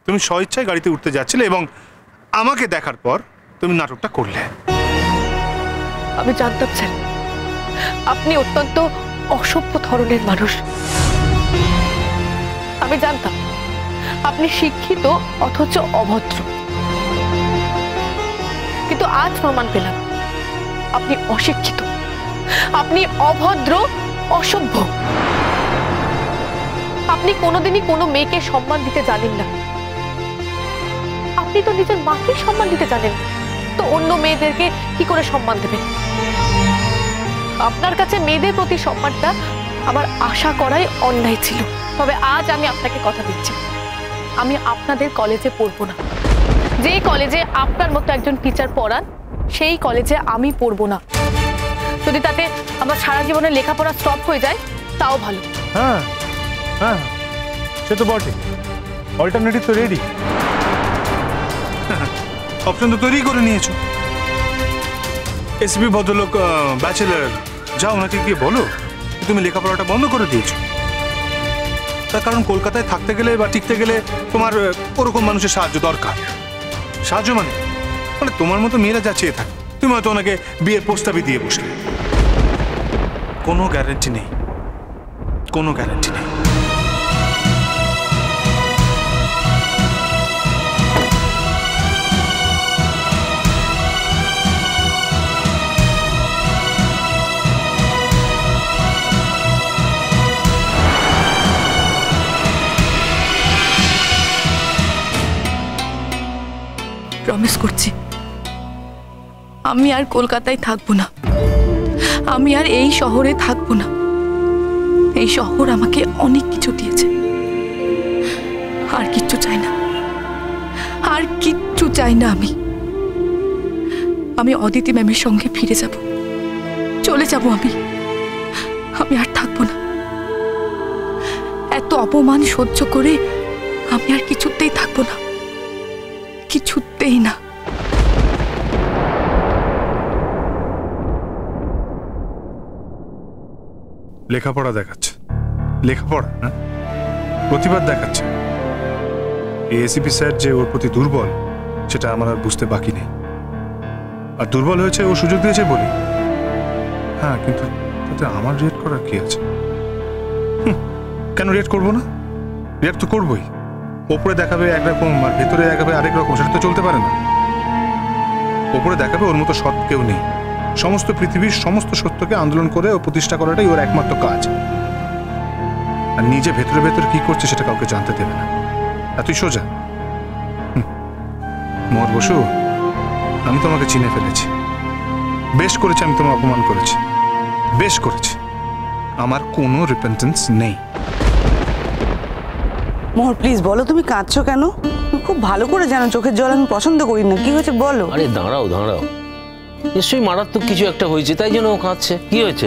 তুমি স্বইচ্ছায় গাড়িতে উঠতে যাচ্ছিলে এবং আমাকে দেখার পর তুমি নাটকটা করলে। আমি জানতাম স্যার আপনি অত্যন্ত অসভ্য ধরনের মানুষ। আমি জানতাম আপনি শিক্ষিত অথচ অভদ্র, কিন্তু আজ প্রমাণ পেলাম আপনি অশিক্ষিত, আপনি অভদ্র, অসভ্য। আপনি কোনোদিনই কোনো মেয়েকে সম্মান দিতে জানেন না। আপনি তো নিজের মাকে সম্মান দিতে জানেন, তো অন্য মেয়েদেরকে কি করে সম্মান দেবেন? আপনার কাছে মেয়েদের প্রতি সম্মানটা আমার আশা করাই অন্যায় ছিল। তবে আজ আমি আপনাকে কথা দিচ্ছি, আমি আপনাদের কলেজে পড়বো না। যেই কলেজে আপনার মতো একজন টিচার পড়ান সেই কলেজে আমি পড়বো না। যদি তাতে আমার সারা জীবনের লেখাপড়া স্টপ হয়ে যায় তাও ভালো। হ্যাঁ হ্যাঁ, সে তো বটে। অল্টারনেটিভ তো রেডি, অপশন তো তৈরি করে নিয়েছো। এসপি ভদ্রলোক ব্যাচেলার, যাও ওনাকে গিয়ে বলো তুমি লেখাপড়াটা বন্ধ করে দিয়েছো। তার কারণ কলকাতায় থাকতে গেলে বা টিকতে গেলে তোমার ওরকম মানুষের সাহায্য দরকার। সাহায্য মানে তোমার মতো মেয়েরা যা চেয়ে থাকে, তুমি হয়তো ওনাকে বিয়ের প্রস্তাবই দিয়ে বসলে। কোনো গ্যারান্টি নেই, কোনো গ্যারান্টি নেই। প্রমিস করছি আমি আর কলকাতায় থাকবো না, আমি আর এই শহরে থাকবো না। এই শহর আমাকে অনেক কিছু দিয়েছে, আর কিচ্ছু চাই না, আর কিচ্ছু চাই না। আমি অদিতি ম্যামের সঙ্গে ফিরে যাব, চলে যাব। আমি আর থাকবো না। এত অপমান সহ্য করে আমি আর কিছুতেই থাকবো না, কিছুতেই না। লেখাপড়া দেখাচ্ছে, লেখাপড়া না প্রতিবাদ দেখাচ্ছে। এসিপি স্যার যে ওর প্রতি দুর্বল সেটা আমার আর বুঝতে বাকি নেই। আর দুর্বল হয়েছে ও সুযোগ দিয়েছে বলি। হ্যাঁ, কিন্তু তাতে আমার রিয়েক্ট করার কি আছে? কেন রিয়েক্ট করবো না? রিয়েক্ট তো করবোই। ওপরে দেখাবে একরকম আর ভেতরে দেখাবে আরেক রকম, সেটা তো চলতে পারে না। ওপরে দেখাবে ওর মতো সৎ কেউ নেই, সমস্ত পৃথিবীর সমস্ত সত্যকে আন্দোলন করে ও প্রতিষ্ঠা করাটাই ওর একমাত্র কাজ। আর নিজে ভেতরে ভেতরে কি করছে সেটা কাউকে জানতে দেবে না। এতই সোজা। মোহর বসু, আমি তোমাকে চিনে ফেলেছি। বেশ করেছি আমি তোমার অপমান করেছি, বেশ করেছি। আমার কোনো রিপেন্টেন্স নেই। মোহর প্লিজ বলো, তুমি কাঁদছো কেন? তুমি খুব ভালো করে জানো চোখের জল আমি পছন্দ করি না। কি হয়েছে বলো। আরে দাঁড়াও দাঁড়াও, নিশ্চয়ই মারাত্মক কিছু একটা হয়েছে তাই জন্য ও কাঁদছে। কি হয়েছে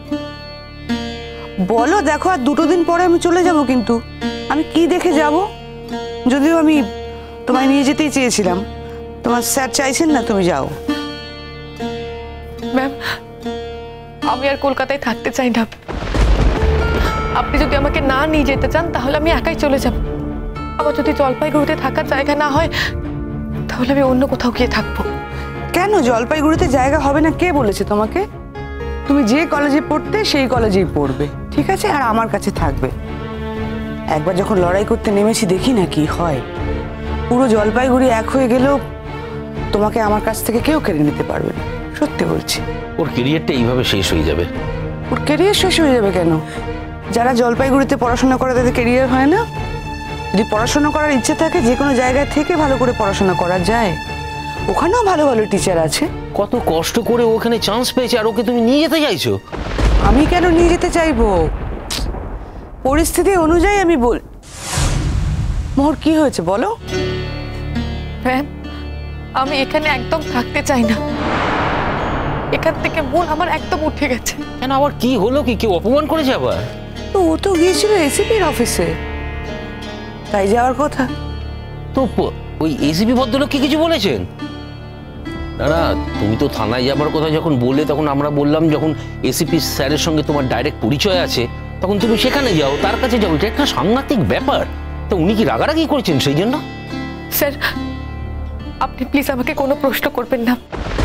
বলো। দেখো আর 2 দিন পরে আমি চলে যাব, কিন্তু আমি কি দেখে যাব? যদিও আমি তোমায় নিয়ে যেতেই চেয়েছিলাম, তোমার স্যার চাইছেন না তুমি যাও। ম্যাম, আমি আর কলকাতায় থাকতে চাই না। আপনি যদি আমাকে না নিয়ে যেতে চান তাহলে আমি একাই চলে যাব। আমার যদি জলপাইগুড়িতে থাকার জায়গা না হয় তাহলে আমি অন্য কোথাও গিয়ে থাকবো। কেন জলপাইগুড়িতে জায়গা হবে না? কে বলেছে তোমাকে? তুমি যে কলেজে পড়তে সেই কলেজেই পড়বে, ঠিক আছে? আর আমার কাছে থাকবে। একবার যখন লড়াই করতে নেমেছি দেখি না কি হয়। পুরো জলপাইগুড়ি এক হয়ে গেলেও তোমাকে আমার কাছ থেকে কেউ কেড়ে নিতে পারবে না, সত্যি বলছি। ওর ক্যারিয়ারটা এইভাবে শেষ হয়ে যাবে? ওর ক্যারিয়ার শেষ হয়ে যাবে কেন? যারা জলপাইগুড়িতে পড়াশোনা করে তাদের ক্যারিয়ার হয় না? যদি পড়াশোনা করার ইচ্ছে থাকে যে কোনো জায়গায় থেকে ভালো করে পড়াশোনা করা যায়। ওখানেও ভালো ভালো টিচার আছে। কত কষ্ট করে ওখানে চান্স পেয়েছে আর ওকে তুমি নিয়ে যেতে চাইছো? আমি কেন নিয়ে যেতে চাইবো? পরিস্থিতি অনুযায়ী আমি বল। মোহর কি হয়েছে বলো। ম্যাম, আমি এখানে একদম থাকতে চাই না। এখান থেকে মন আমার একদম উঠে গেছে। কেন আবার কি হলো? কি কেউ অপমান করেছে আবার? তো ও তো গিয়েছিল এসিপির অফিসে, তাই যাওয়ার কথা। তো ওই এসিপি ভদ্রলোক কি কিছু বলেছেন? না, তুমি তো থানায় যাবার কথা যখন বললে তখন আমরা বললাম যখন এসিপি স্যারের সঙ্গে তোমার ডাইরেক্ট পরিচয় আছে তখন তুমি সেখানে যাও, তার কাছে যাও। এটা একটা সাংঘাতিক ব্যাপার। তো উনি কি রাগারাগি করেছেন সেই জন্য? স্যার, আপনি প্লিজ আমাকে কোনো প্রশ্ন করবেন না।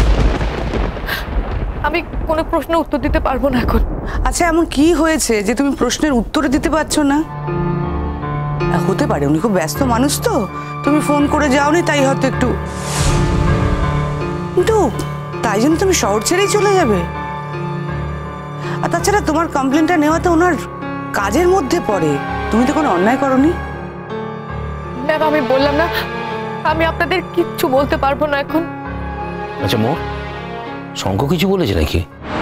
আমি কোনো প্রশ্ন উত্তর দিতে পারবো না এখন। আচ্ছা, এমন কি হয়েছে যে তুমি প্রশ্নের উত্তরে দিতে পারছো না? হতে পারে উনি খুব ব্যস্ত মানুষ, তো তুমি ফোন করে যাওনি, তাই হয়তো একটু তাই জন্য তুমি শহর ছেড়েই চলে যাবে। আর তাছাড়া তোমার কমপ্লেনটা নেওয়াতে ওনার কাজের মধ্যে পড়ে, তুমি তো কোনো অন্যায় করনি। ম্যাম, আমি বললাম না আমি আপনাদের কিচ্ছু বলতে পারবো না এখন। আচ্ছা মোর, শঙ্খ কিছু বলেছে নাকি?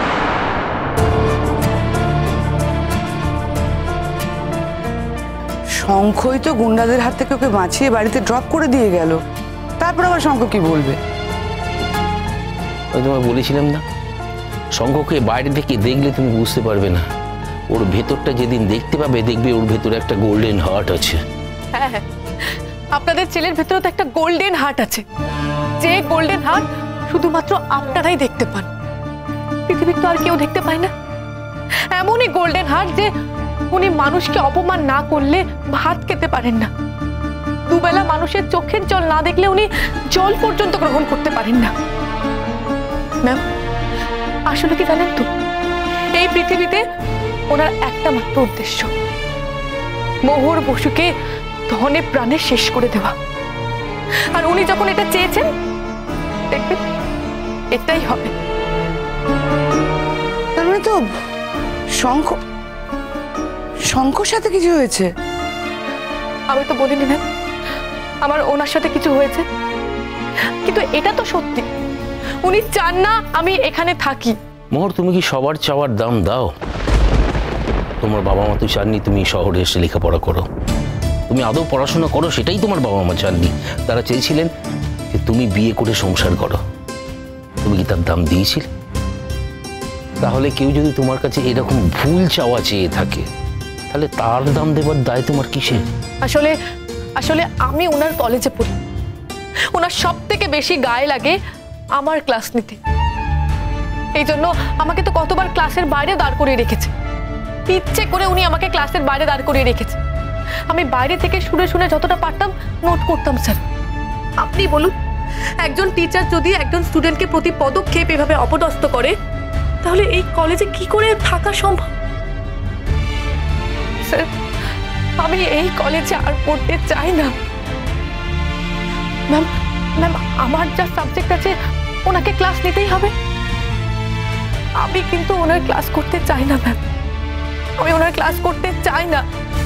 শঙ্খই তো গুন্ডাদের হাত থেকে ওকে বাঁচিয়ে বাড়িতে ড্রপ করে দিয়ে গেল, তারপর আবার শঙ্খ কি বলবে? আমি তোমায় বলেছিলাম না, শঙ্খকে বাইরে থেকে দেখলে তুমি বুঝতে পারবে না, ওর ভেতরটা যেদিন দেখতে পাবে দেখবে ওর ভেতরে একটা গোল্ডেন হার্ট আছে। হ্যাঁ হ্যাঁ, আপনাদের ছেলের ভেতরে তো একটা গোল্ডেন হার্ট আছে, যে গোল্ডেন হার্ট শুধুমাত্র আপনারাই দেখতে পান, পৃথিবীর তো আর কেউ দেখতে পায় না। এমনই গোল্ডেন হার্ট যে উনি মানুষকে অপমান না করলে ভাত খেতে পারেন না, দুবেলা মানুষের চোখের জল না দেখলে উনি জল পর্যন্ত গ্রহণ করতে পারেন না। ম্যাম, আসলে কি জানেন তো, এই পৃথিবীতে ওনার একটা মাত্র উদ্দেশ্য, মোহর বসুকে ধনে প্রাণে শেষ করে দেওয়া। আর উনি যখন এটা চেয়েছেন, দেখবেন এটাই হবে। তার মানে তো শঙ্খর সাথে কিছু হয়েছে? আমি তো বলিনি ম্যাম আমার ওনার সাথে কিছু হয়েছে, কিন্তু এটা তো সত্যি উনি চান না আমি এখানে থাকি। মোহর, তুমি কি সবার চাওয়ার দাম দাও? তোমার বাবা মা তো চাননি তুমি শহরে এসে লেখাপড়া করো, তুমি আদৌ পড়াশোনা করো, সেটাই তোমার বাবা মা চাননি। তারা চেয়েছিলেন যে তুমি বিয়ে করে সংসার করো। তুমি কি তার দাম দিয়েছিলে? তাহলে কেউ যদি তোমার কাছে এরকম ভুল চাওয়া চেয়ে থাকে, তাহলে তার দাম দেবার দায় তোমার কিসের? আসলে আসলে আমি ওনার কলেজে পড়ি, ওনার সব থেকে বেশি গায়ে লাগে আমার ক্লাস নিতে। এই জন্য আমাকে তো কতবার ক্লাসের বাইরে দাঁড় করিয়ে রেখেছে, ইচ্ছে করে উনি আমাকে ক্লাসের বাইরে দাঁড় করিয়ে রেখেছে। আমি বাইরে থেকে শুনে শুনে যতটা পারতাম নোট করতাম। স্যার, আপনি বলুন, একজন টিচার যদি একজন স্টুডেন্টকে প্রতি পদক্ষেপ এভাবে অপদস্থ করে, তাহলে এই কলেজে কি করে থাকা সম্ভব? স্যার, আমি এই কলেজে আর পড়তে চাই না। ম্যাম ম্যাম আমার যা সাবজেক্ট আছে ওনাকে ক্লাস নিতেই হবে। আমি কিন্তু ওনার ক্লাস করতে চাই না ম্যাম, আমি ওনার ক্লাস করতে চাই না।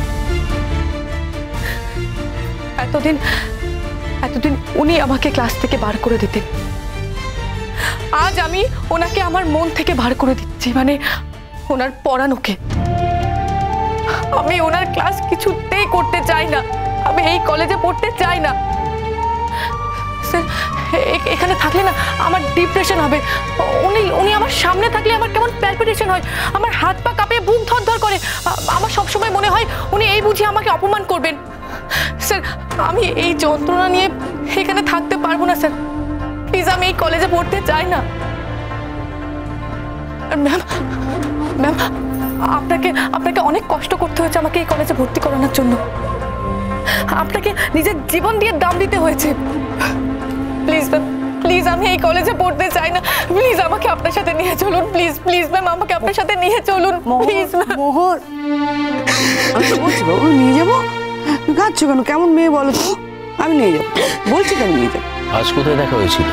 এতদিন উনি আমাকে ক্লাস থেকে বার করে দিতেন, আজ আমি ওনাকে আমার মন থেকে বার করে দিচ্ছি, মানে ওনার পড়ানোকে। আমি ওনার ক্লাস কিছুতেই করতে চাই না, আমি এই কলেজে পড়তে চাই না। স্যার, এখানে থাকলে না আমার ডিপ্রেশন হবে। উনি আমার সামনে থাকলে আমার কেমন প্যালপিটেশন হয়, আমার হাত পা কাঁপে, বুক ধরধর করে। আমার সবসময় মনে হয় উনি এই বুঝি আমাকে অপমান করবেন। স্যার, আমি এই যন্ত্রণা নিয়ে এখানে থাকতে পারবো না স্যার, প্লিজ আমি এই কলেজে পড়তে চাই না। ম্যাম ম্যাম আপনাকে অনেক কষ্ট করতে হয়েছে আমাকে এই কলেজে ভর্তি করানোর জন্য, আপনাকে নিজের জীবন দিয়ে দাম দিতে হয়েছে। প্লিজ ম্যাম, প্লিজ আমি এই কলেজে পড়তে চাই না, প্লিজ আমাকে আপনার সাথে নিয়ে চলুন, প্লিজ প্লিজ ম্যাম আমাকে আপনার সাথে নিয়ে চলুন, প্লিজ ম্যাম। মোহর, আমি বলছি বাবু নিয়ে যাবো, কাঁদছো কেন? কেমন মেয়ে বলো তো? আমি নিয়ে যাবো, বলছি কেন নিয়ে যাবো। আজ কোথায় দেখা হয়েছিল?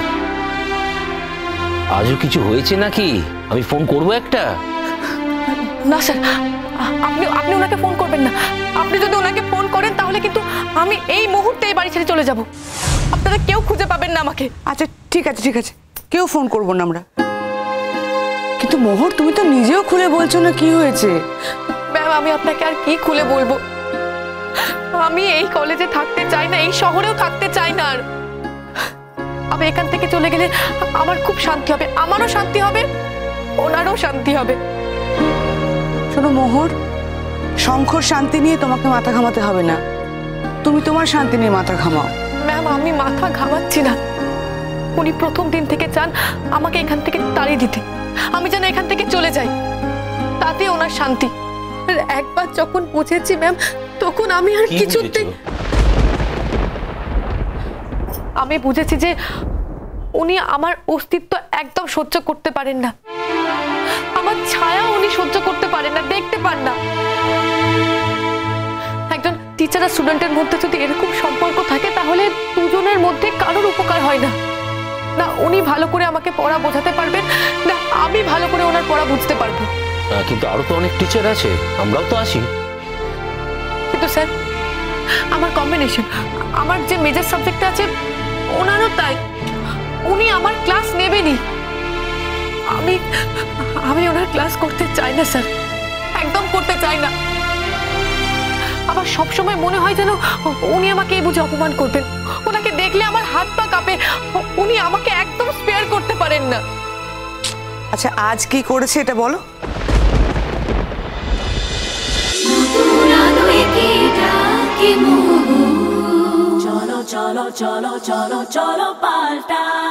আজও কিছু হয়েছে নাকি? আমি ফোন করবো একটা। না স্যার, আপনি ওনাকে ফোন করবেন না। আপনি যদি ওনাকে ফোন করেন তাহলে কিন্তু আমি এই মুহূর্তে এই বাড়ি ছেড়ে চলে যাব, আপনারা কেউ খুঁজে পাবেন না আমাকে। আচ্ছা ঠিক আছে, ঠিক আছে, কেউ ফোন করবো না আমরা। কিন্তু মোহর, তুমি তো নিজেও খুলে বলছো না কি হয়েছে। ম্যাম, আমি আপনাকে আর কি খুলে বলবো, আমি এই কলেজে থাকতে চাই না, এই শহরেও থাকতে চাই না। আর আমি এখান থেকে চলে গেলে আমার খুব শান্তি হবে, আমারও শান্তি হবে, ওনারও শান্তি হবে। শোনো মোহর, শঙ্খর শান্তি নিয়ে তোমাকে মাথা ঘামাতে হবে না, তুমি তোমার শান্তি নিয়ে মাথা ঘামাও। ম্যাম, আমি মাথা ঘামাচ্ছি না, উনি প্রথম দিন থেকে চান আমাকে এখান থেকে তাড়িয়ে দিতে, আমি যেন এখান থেকে চলে যাই, তাতে ওনার শান্তি। একবার যখন বুঝেছি ম্যাম, তখন আমি আর কিছুতে আমি বুঝেছি যে উনি আমার অস্তিত্ব একদম সহ্য করতে পারেন না, আমার ছায়া উনি সহ্য করতে পারেন না, দেখতে পান না। একজন টিচার আর স্টুডেন্টের মধ্যে যদি এরকম সম্পর্ক থাকে তাহলে দুজনের মধ্যে কারোর উপকার হয় না। না উনি ভালো করে আমাকে পড়া বোঝাতে পারবেন, না আমি ভালো করে ওনার পড়া বুঝতে পারবো। কিন্তু আরো তো অনেক টিচার আছে, আমরাও তো আছি। কিন্তু স্যার আমার কম্বিনেশন, আমার যে মেজর সাবজেক্ট আছে ওনারও তাই, উনি আমার ক্লাস নেবেনই। আমি ওনার ক্লাস করতে চাই না স্যার, একদম করতে চাই না। আমার সবসময় মনে হয় যেন উনি আমাকে এই বুঝে অপমান করবেন, ওনাকে দেখলে আমার হাত পা কাঁপে, উনি আমাকে একদম স্পেয়ার করতে পারেন না। আচ্ছা আজ কি করেছে এটা বলো। চলো চলো চলো চলো চলো পাল্টা